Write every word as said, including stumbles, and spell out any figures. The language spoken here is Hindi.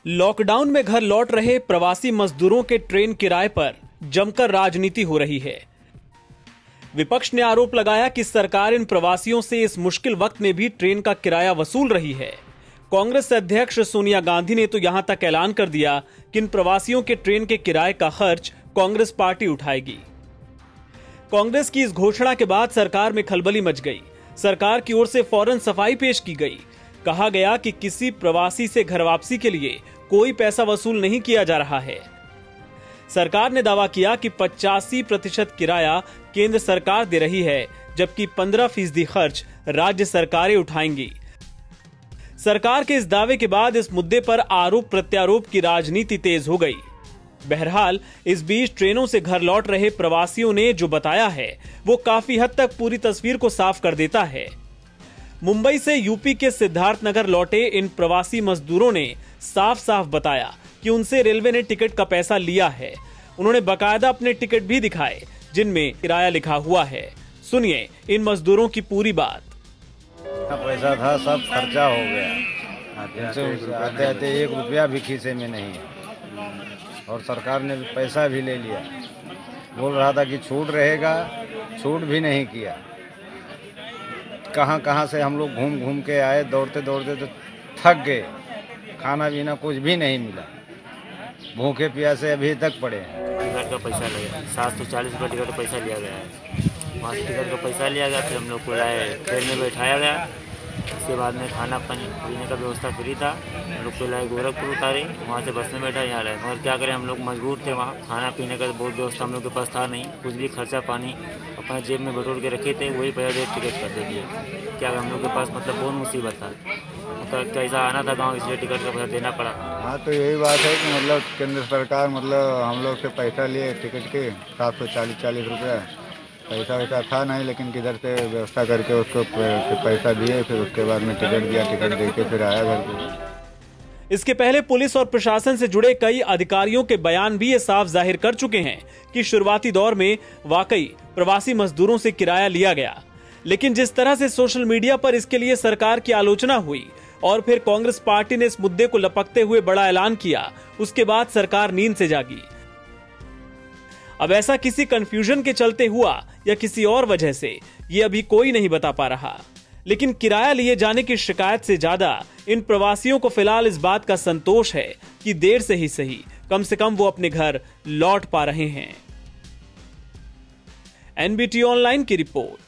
लॉकडाउन में घर लौट रहे प्रवासी मजदूरों के ट्रेन किराए पर जमकर राजनीति हो रही है। विपक्ष ने आरोप लगाया कि सरकार इन प्रवासियों से इस मुश्किल वक्त में भी ट्रेन का किराया वसूल रही है। कांग्रेस अध्यक्ष सोनिया गांधी ने तो यहां तक ऐलान कर दिया कि इन प्रवासियों के ट्रेन के किराए का खर्च कांग्रेस पार्टी उठाएगी। कांग्रेस की इस घोषणा के बाद सरकार में खलबली मच गई। सरकार की ओर से फौरन सफाई पेश की गई। कहा गया कि किसी प्रवासी से घर वापसी के लिए कोई पैसा वसूल नहीं किया जा रहा है। सरकार ने दावा किया कि पचासी प्रतिशत किराया केंद्र सरकार दे रही है, जबकि पंद्रह फीसदी खर्च राज्य सरकारें उठाएंगी। सरकार के इस दावे के बाद इस मुद्दे पर आरोप प्रत्यारोप की राजनीति तेज हो गई। बहरहाल इस बीच ट्रेनों से घर लौट रहे प्रवासियों ने जो बताया है वो काफी हद तक पूरी तस्वीर को साफ कर देता है। मुंबई से यूपी के सिद्धार्थनगर लौटे इन प्रवासी मजदूरों ने साफ साफ बताया कि उनसे रेलवे ने टिकट का पैसा लिया है। उन्होंने बकायदा अपने टिकट भी दिखाए जिनमें किराया लिखा हुआ है। सुनिए इन मजदूरों की पूरी बात। पैसा था सब खर्चा हो गया, आते आते एक रुपया भी खीसे में नहीं है और सरकार ने पैसा भी ले लिया। बोल रहा था कि छूट रहेगा, छूट भी नहीं किया। कहां कहां से हम लोग घूम घूम के आए, दौड़ते दौड़ते तो थक गए। खाना पीना कुछ भी नहीं मिला, भूखे प्यासे अभी तक पड़े हैं। टिकट का पैसा लगा, सात सौ चालीस रुपये टिकट का पैसा लिया गया है। वहाँ से टिकट का पैसा लिया गया, फिर हम लोग को लाए ट्रेन में बैठाया गया। उसके बाद में खाना पानी पीने का व्यवस्था फ्री था। हम लोग को लाए गोरखपुर उतारे, वहाँ से बस में बैठा यहाँ लाए। मगर क्या करें, हम लोग मजबूर थे। वहाँ खाना पीने का बहुत व्यवस्था हम लोग के पास था नहीं। कुछ भी खर्चा पानी अपना जेब में बटोर के रखे थे, वही पैसा दे टिकट कर दे दिए। क्या हम लोग के पास मतलब बहुत मुसीबत था। मतलब कैसा आना था गाँव, इसलिए टिकट का पैसा देना पड़ा। हाँ, तो यही बात है कि मतलब केंद्र सरकार मतलब हम लोग से पैसा लिए टिकट के सात सौ चालीस चालीस रुपये। पैसा वैसा था नहीं, लेकिन किधर से व्यवस्था करके उसको पैसा दिए, फिर उसके बाद में टिकट दिया, टिकट दे के फिर आया घर पे। इसके पहले पुलिस और प्रशासन से जुड़े कई अधिकारियों के बयान भी ये साफ जाहिर कर चुके हैं कि शुरुआती दौर में वाकई प्रवासी मजदूरों से किराया लिया गया। लेकिन जिस तरह से सोशल मीडिया पर इसके लिए सरकार की आलोचना हुई और फिर कांग्रेस पार्टी ने इस मुद्दे को लपकते हुए बड़ा ऐलान किया, उसके बाद सरकार नींद से जागी। अब ऐसा किसी कंफ्यूजन के चलते हुआ या किसी और वजह से ये अभी कोई नहीं बता पा रहा। लेकिन किराया लिए जाने की शिकायत से ज्यादा इन प्रवासियों को फिलहाल इस बात का संतोष है कि देर से ही सही कम से कम वो अपने घर लौट पा रहे हैं। एनबीटी ऑनलाइन की रिपोर्ट।